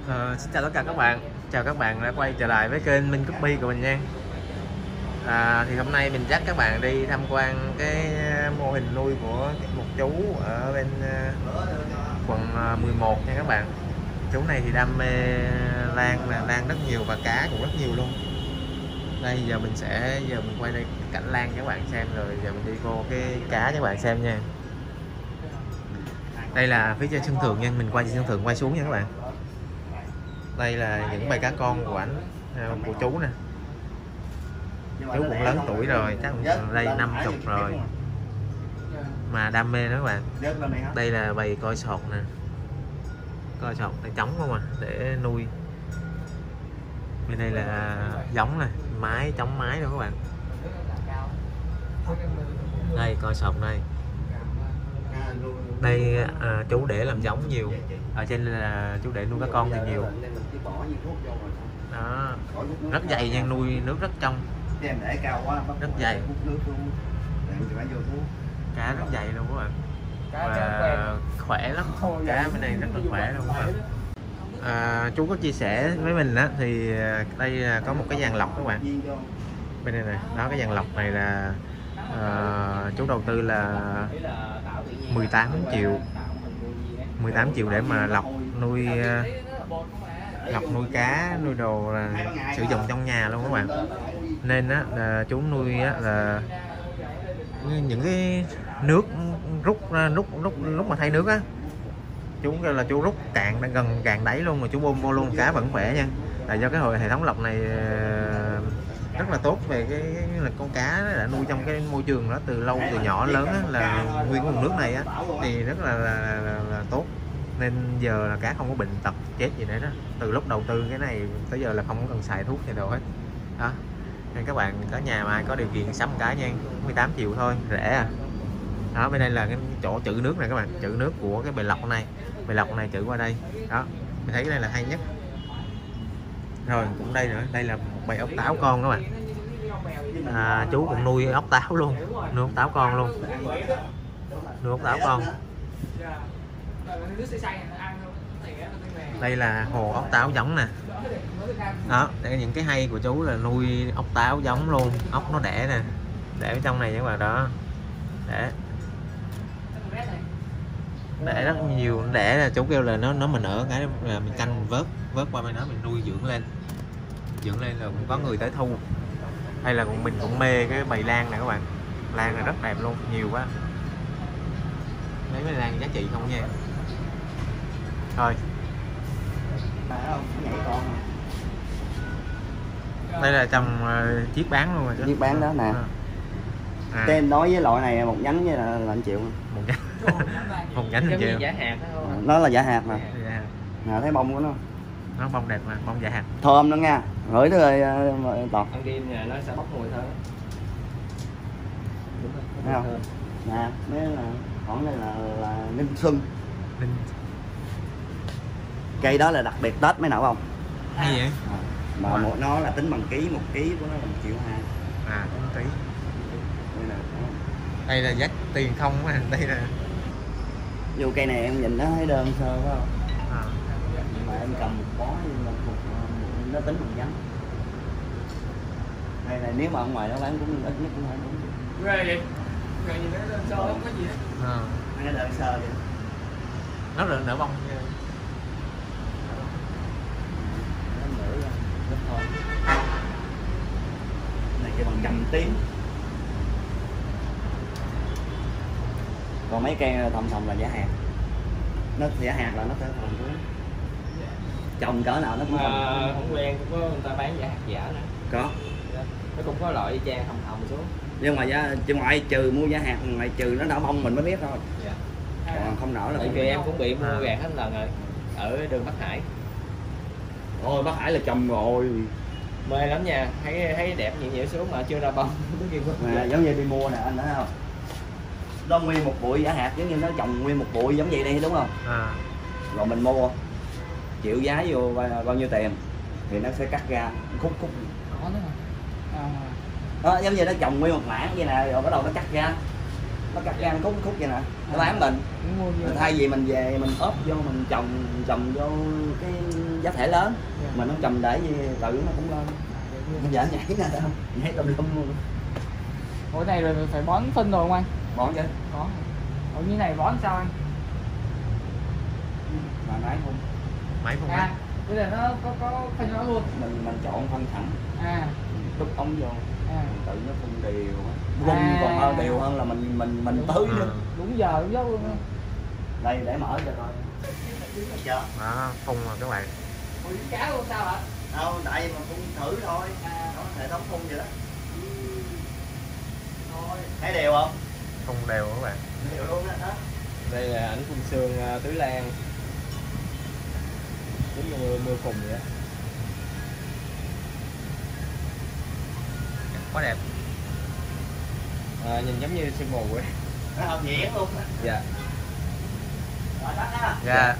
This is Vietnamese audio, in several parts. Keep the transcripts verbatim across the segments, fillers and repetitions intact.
Ờ, xin chào tất cả các bạn, chào các bạn đã quay trở lại với kênh Minh Copy của mình nha. À, thì hôm nay mình dắt các bạn đi tham quan cái mô hình nuôi của một chú ở bên quận mười một nha các bạn. Chú này thì đam mê lan là lan rất nhiều và cá cũng rất nhiều luôn. Đây giờ mình sẽ giờ mình quay đây cảnh lan cho các bạn xem, rồi giờ mình đi vô cái cá cho các bạn xem nha. Đây là phía trên sân thượng nha, mình quay trên sân thượng quay xuống nha các bạn. Đây là những bầy cá con của ảnh, của chú nè. Chú cũng lớn tuổi rồi, chắc cũng đây năm chục rồi mà đam mê đó các bạn. Đây là bầy coi sọt nè, coi sọt để trống không à, để nuôi. Bên đây là giống này, mái trống mái đâu các bạn. Đây coi sọt đây. Đây à, chú để làm giống nhiều, ở trên là chú để nuôi cá con thì nhiều. Đó, rất dày nha, nuôi nước rất trong, rất dày, cá rất dày luôn các bạn, và khỏe lắm, cá bên này rất là khỏe luôn các bạn. À, chú có chia sẻ với mình á thì đây là có một cái dàn lọc các bạn, bên đây này, đó cái dàn lọc này là à, chú đầu tư là mười tám triệu mười tám triệu để mà lọc nuôi lọc nuôi cá, nuôi đồ là sử dụng trong nhà luôn các bạn. Nên á là chú nuôi á là những cái nước rút rút rút lúc mà thay nước á, chú kêu là chú rút cạn gần cạn đáy luôn rồi chú bơm vô luôn, cá vẫn khỏe nha. Là do cái hồi hệ thống lọc này rất là tốt về cái, cái là con cá đã nuôi trong cái môi trường đó từ lâu, từ nhỏ lớn á, là nguyên cái nguồn nước này á thì rất là, là, là, là tốt. Nên giờ là cá không có bệnh tật chết gì nữa đó, từ lúc đầu tư cái này tới giờ là không có cần xài thuốc gì đâu hết đó. Nên các bạn có nhà mà ai có điều kiện sắm cá nha, mười tám triệu thôi, rẻ à. Đó, bên đây là cái chỗ trữ nước này các bạn, trữ nước của cái bầy lọc này, bầy lọc này trữ qua đây đó, mình thấy cái này là hay nhất. Rồi cũng đây nữa, đây là một bầy ốc táo con các bạn. À, chú cũng nuôi ốc táo luôn, nuôi ốc táo con luôn, nuôi ốc táo con. Đây là hồ ốc táo giống nè. Đó, đây những cái hay của chú là nuôi ốc táo giống luôn, ốc nó đẻ nè, để ở trong này các bạn đó, để đẻ rất nhiều, đẻ là chú kêu là nó nó mình ở cái là mình canh, mình vớt vớt qua bên đó mình nuôi dưỡng lên, dưỡng lên là cũng có người tới thu. Hay là mình cũng mê cái bầy lan này các bạn, lan là rất đẹp luôn, nhiều quá, mấy bầy lan giá trị không nha. Thôi đây là trồng uh, chiếc bán luôn rồi chứ. Chiếc bán đó nè. À. Cái em nói với loại này một nhánh với là, là anh chịu. Một nhánh. Một nhánh anh chịu. Giả hạt đó. Nó là giả hạt mà. Dạ. Nè thấy bông của nó. Nó bông đẹp mà, bông giả hạt. Thơm đó nha. Ngửi tới rồi tọt. Ăn đêm nó sẽ bốc mùi thơm. Thấy không? Nè, mấy là còn đây là là ninh xuân. Ninh. Cây đó là đặc biệt Tết mấy nào không? Hay vậy? À, mà một nó là tính bằng ký, một ký của nó là một triệu hai. À, tính ký. Đây là đây là giá tiền không á, đây là vô cây này em nhìn nó thấy đơn sơ phải không? À. Nhưng mà em cầm một bó nhưng mà một, một, nó tính bằng nhánh. Đây này nếu mà ở ngoài nó bán cũng ít nhất cũng phải đúng. Ghê vậy? Ghê gì đó đơn sơ không có gì hết. À. Nó đơn sơ vậy. Nó được nở bông nha. Này cái bằng trăm tiếng. Còn mấy cây thòng thòng là giả hạt. Nó giả hạt là nó sẽ thòng xuống. Trồng cỡ nào nó cũng thòng. Mà không quen cũng có người ta bán giả hạt giả nữa. Có. Nó cũng có loại y chang thòng thòng xuống. Nhưng mà giá chứ ngoại trừ mua giả hạt, ngoại trừ nó nở bông mình mới biết thôi. Dạ. Còn không nở là tại vì em cũng bị mua gạt hết lần rồi. Ở đường Bắc Hải. Ôi Bắc Hải là trồng rồi. Mê lắm nha, thấy thấy đẹp nhiều nhiều xuống mà chưa ra bông. Mà giống như đi mua nè anh thấy không? Nó nguyên một bụi giả hạt, giống như nó trồng nguyên một bụi giống vậy đi đúng không? À. Rồi mình mua chịu giá vô bao nhiêu tiền thì nó sẽ cắt ra khúc khúc. Đó, giống như nó trồng nguyên một mảng vậy nè, rồi bắt đầu nó cắt ra. nó cắt ra nó khúc khúc vậy nè, nó bám mình. Mình thay vì mình về mình ốp vô mình trồng trồng vô cái giá thể lớn, mà nó trồng để tự nó cũng lên. Bây giờ nhảy nè, đâu nhảy tùm lum luôn. Ủa này rồi phải bón phân rồi không anh? Bón chứ. Có. Ủa như này bón sao anh? Mà máy không. Máy không à, á? bây giờ nó có có phân nó luôn. Mình mình chọn phân sẵn. À. Đút ống vô. À. Tự nó phân đều. Vung À. còn hơn đều hơn là mình mình mình tưới À. nữa. Đúng giờ đúng giấc luôn. Đây để mở cho coi. Chưa? Đó, phun rồi các bạn. Ủa cá luôn sao hả? Đâu, tại vì mình phun thử thôi. À. Đó, hệ thống phun vậy đó. Thôi, thấy đều không? Phun đều các bạn. Đều luôn đó. đó. Đây là ảnh phun sương uh, tưới lan, giống như mưa, mưa phùn vậy đó. Quá đẹp. À, nhìn giống như sương mù vậy. Nó không nhẹ luôn. Dạ. Rồi đó ha. Dạ.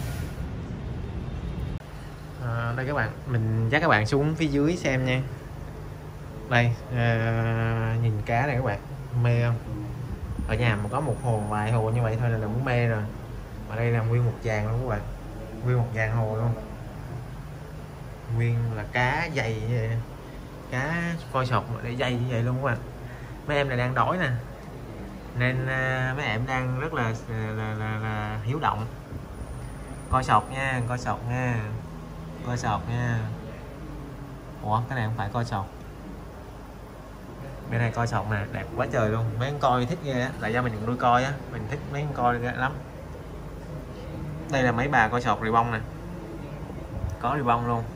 À, đây các bạn, mình dắt các bạn xuống phía dưới xem nha. Đây, à, nhìn cá này các bạn, mê không? Ở nhà mà có một hồ, vài hồ như vậy thôi là cũng mê rồi. Ở đây là nguyên một dàn luôn các bạn, nguyên một dàn hồ luôn, nguyên là cá dày như vậy. Cá coi sọt mà để dày như vậy luôn các bạn. Mấy em này đang đói nè, nên uh, mấy em đang rất là là, là, là, là hiếu động. Coi sọt nha, coi sọt nha, coi sọt nha. Ủa cái này không phải coi sọt, bên này coi sọt nè, đẹp quá trời luôn. Mấy con coi thích ghê á, là do mình nuôi coi á, mình thích mấy con coi ghê lắm. Đây là mấy bà coi sọt ribbon nè, có ribbon luôn,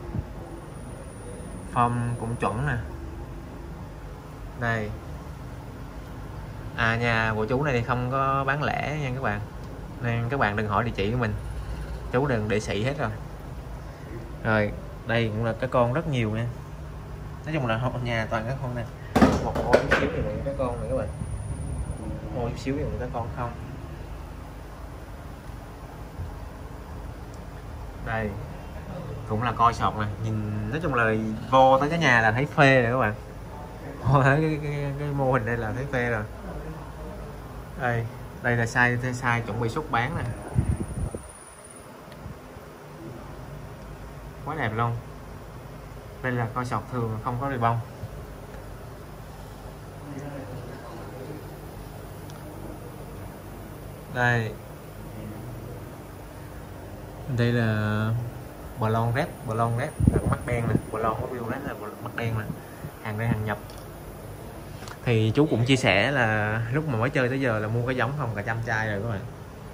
form cũng chuẩn nè. Đây, à nhà của chú này thì không có bán lẻ nha các bạn, nên các bạn đừng hỏi địa chỉ của mình, chú đừng để sĩ hết rồi. Rồi đây cũng là cái con rất nhiều nha, nói chung là nhà toàn các con này, một ô chút xíu thì một cái con này các bạn, ô chút xíu thì một cái con không. Đây cũng là coi sọt nè, nhìn nói chung là vô tới cái nhà là thấy phê rồi các bạn, vô thấy cái, cái, cái, cái mô hình đây là thấy phê rồi. Đây đây là size size chuẩn bị xuất bán nè, quá đẹp luôn. Đây là coi sọt thường không có ribbon. Đây đây là bò lon red, bò lon red là con mắt đen nè, bò lon có view red là mắt đen nè, hàng đây hàng nhập. Thì chú cũng chia sẻ là lúc mà mới chơi tới giờ là mua cái giống không cả trăm chai rồi các bạn,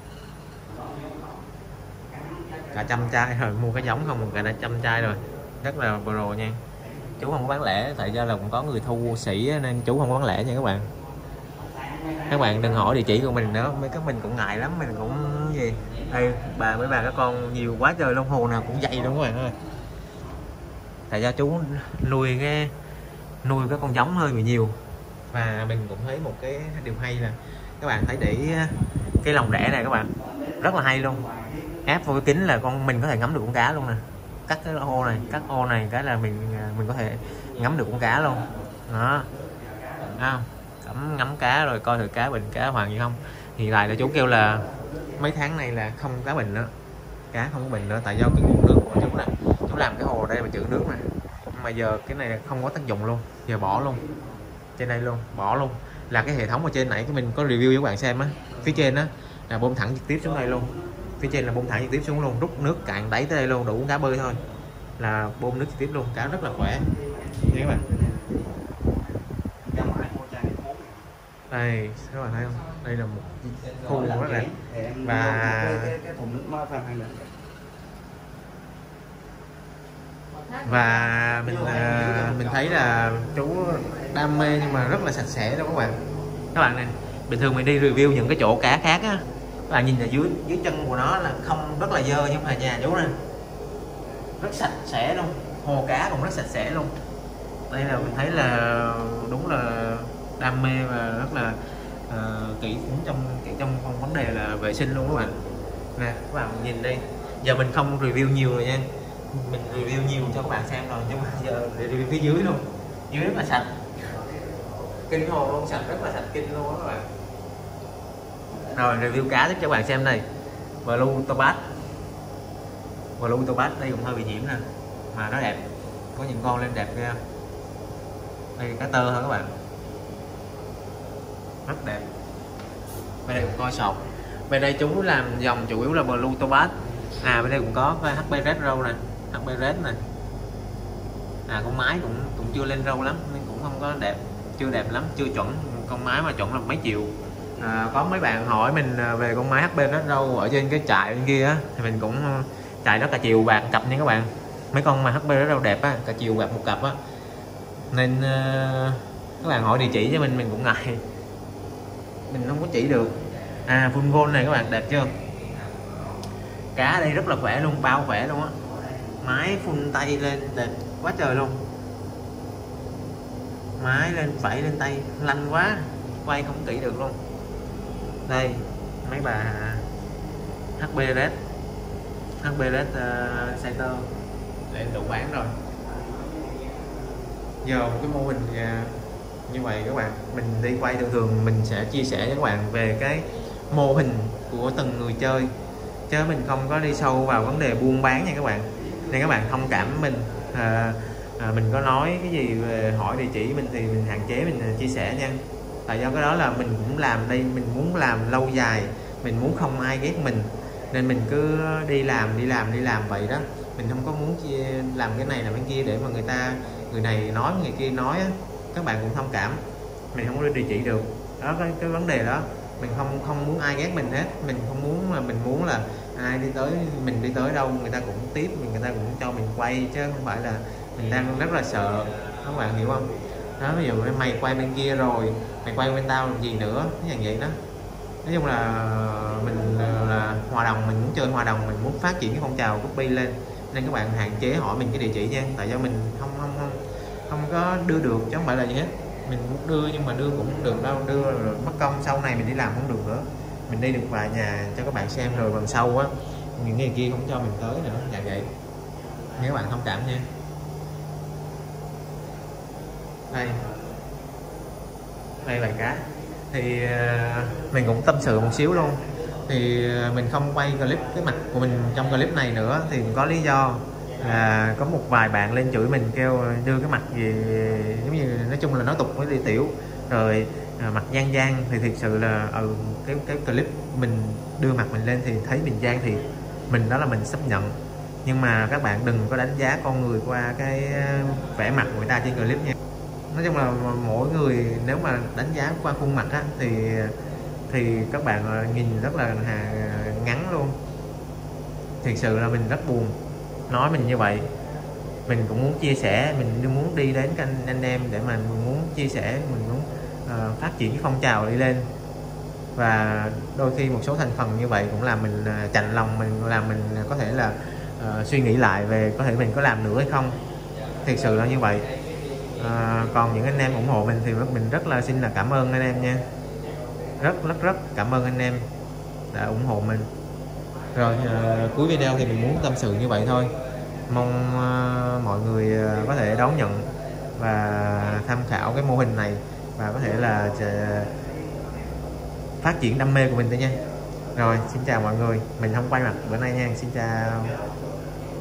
cả trăm chai rồi, mua cái giống không cả trăm chai rồi, rất là pro nha. Chú không có bán lẻ tại do là cũng có người thu sĩ nên chú không có bán lẻ nha các bạn. Các bạn đừng hỏi địa chỉ của mình nữa, mấy các mình cũng ngại lắm, mình cũng gì. Đây bà mấy bà các con nhiều quá trời luôn, hồ nào cũng dày luôn các bạn ơi. Tại do chú nuôi cái nuôi cái con giống hơi bị nhiều, và mình cũng thấy một cái điều hay là các bạn thấy để cái lồng đẻ này các bạn rất là hay luôn, áp vô cái kính là con mình có thể ngắm được con cá luôn nè. Cắt cái ô này, cắt ô này cái là mình mình có thể ngắm được con cá luôn đó. À, cắm ngắm cá rồi coi thử cá bình cá hoàng gì không. Hiện tại là chú kêu là mấy tháng này là không cá bình nữa, cá không có bình nữa, tại do cái nguồn nước của chú này, chú làm cái hồ đây mà trữ nước này, nhưng mà giờ cái này không có tác dụng luôn, giờ bỏ luôn trên đây luôn, bỏ luôn. Là cái hệ thống ở trên nãy cái mình có review cho các bạn xem á, phía trên á là bơm thẳng trực tiếp xuống đây luôn, phía trên là bơm thẳng trực tiếp xuống luôn, rút nước cạn đáy tới đây luôn, đủ cá bơi thôi là bơm nước trực tiếp luôn, cá rất là khỏe nha các bạn. Đây các bạn thấy không, đây là một khu rất là và và mình uh, mình thấy là chú đam mê nhưng mà rất là sạch sẽ đâu các bạn. Các bạn này bình thường mình đi review những cái chỗ cá khác á, các bạn nhìn là dưới dưới chân của nó là không rất là dơ, nhưng mà nhà chú này rất sạch sẽ luôn, hồ cá cũng rất sạch sẽ luôn. Đây là mình thấy là đúng là đam mê và rất là uh, kỹ tính trong kỹ trong vấn đề là vệ sinh luôn các bạn. Nè các bạn nhìn đây, giờ mình không review nhiều rồi nha, mình review nhiều cho các bạn xem rồi, nhưng mà giờ để review phía dưới luôn, dưới rất là sạch, kinh hồ luôn, sạch rất là sạch kinh luôn các bạn. Rồi review cá tiếp cho các bạn xem đây. Blue Topaz. Blue Topaz đây cũng hơi bị nhiễm nè, mà nó đẹp, có những con lên đẹp ghê. Đây cá tơ hả các bạn, rất đẹp. Bên đây cũng coi sọt. Bên đây chúng làm dòng chủ yếu là Blue Topaz. À bên đây cũng có hát pê Red Râu nè, hát pê Red nè. À con mái cũng cũng chưa lên râu lắm nên cũng không có đẹp, chưa đẹp lắm, chưa chuẩn. Con mái mà chuẩn là mấy triệu. À, có mấy bạn hỏi mình về con mái hát pê Red Râu ở trên cái trại bên kia á, thì mình cũng trại đó cả chiều bạc cặp nha các bạn. Mấy con mà hát pê Red Râu đẹp á, cả chiều bạc một cặp á, nên uh, các bạn hỏi địa chỉ cho mình mình cũng ngại, mình không có chỉ được. À full gold này các bạn, đẹp chưa? Cá ở đây rất là khỏe luôn, bao khỏe luôn á, mái full tay lên đẹp quá trời luôn, mái lên vẫy lên tay lanh quá, quay không kỹ được luôn. Đây mấy bà hát pê Red, hát pê Red uh, Center để đủ bán rồi. Giờ một cái mô hình uh, như vậy các bạn, mình đi quay thường thường mình sẽ chia sẻ với các bạn về cái mô hình của từng người chơi, chứ mình không có đi sâu vào vấn đề buôn bán nha các bạn, nên các bạn thông cảm mình. À, à, mình có nói cái gì về hỏi địa chỉ mình thì mình hạn chế mình chia sẻ nha, tại do cái đó là mình cũng làm đây, mình muốn làm lâu dài, mình muốn không ai ghét mình, nên mình cứ đi làm đi làm đi làm vậy đó. Mình không có muốn chia làm cái này làm cái kia để mà người ta người này nói người kia nói á. Các bạn cũng thông cảm, mình không có địa chỉ được đó, cái, cái vấn đề đó mình không không muốn ai ghét mình hết. Mình không muốn, mà mình muốn là ai đi tới, mình đi tới đâu người ta cũng tiếp mình, người ta cũng cho mình quay, chứ không phải là mình đang rất là sợ, các bạn hiểu không? Đó, ví dụ mày quay bên kia rồi mày quay bên tao làm gì nữa, như vậy đó. Nói chung là mình là hòa đồng, mình muốn chơi hòa đồng, mình muốn phát triển cái phong trào copy lên, nên các bạn hạn chế hỏi mình cái địa chỉ nha, tại do mình không không không không có đưa được, chứ không phải là gì hết. Mình muốn đưa nhưng mà đưa cũng không được đâu, đưa rồi mất công sau này mình đi làm không được nữa. Mình đi được vài nhà cho các bạn xem rồi lần sau á những người kia không cho mình tới nữa, dạng vậy. Nên các bạn thông cảm nha. Đây đây bài cá thì uh, mình cũng tâm sự một xíu luôn. Thì uh, mình không quay clip cái mặt của mình trong clip này nữa thì cũng có lý do là có một vài bạn lên chửi mình, kêu đưa cái mặt gì giống như nói chung là nói tục với đi tiểu rồi uh, mặt gian gian. Thì thực sự là ừ, cái cái clip mình đưa mặt mình lên thì thấy mình gian thì mình đó là mình chấp nhận, nhưng mà các bạn đừng có đánh giá con người qua cái vẻ mặt của người ta trên clip nha. Nói chung là mỗi người nếu mà đánh giá qua khuôn mặt á, thì thì các bạn nhìn rất là ngắn luôn. Thực sự là mình rất buồn nói mình như vậy. Mình cũng muốn chia sẻ, mình muốn đi đến các anh, anh em để mà mình muốn chia sẻ, mình muốn uh, phát triển cái phong trào đi lên. Và đôi khi một số thành phần như vậy cũng làm mình uh, chạnh lòng, mình làm mình có thể là uh, suy nghĩ lại về có thể mình có làm nữa hay không. Thực sự là như vậy. À, còn những anh em ủng hộ mình thì mình rất là xin là cảm ơn anh em nha, rất rất rất cảm ơn anh em đã ủng hộ mình. Rồi à, cuối video thì mình muốn tâm sự như vậy thôi, mong à, mọi người à, có thể đón nhận và tham khảo cái mô hình này và có thể là à, phát triển đam mê của mình thôi nha. Rồi xin chào mọi người, mình không quay mặt bữa nay nha, xin chào.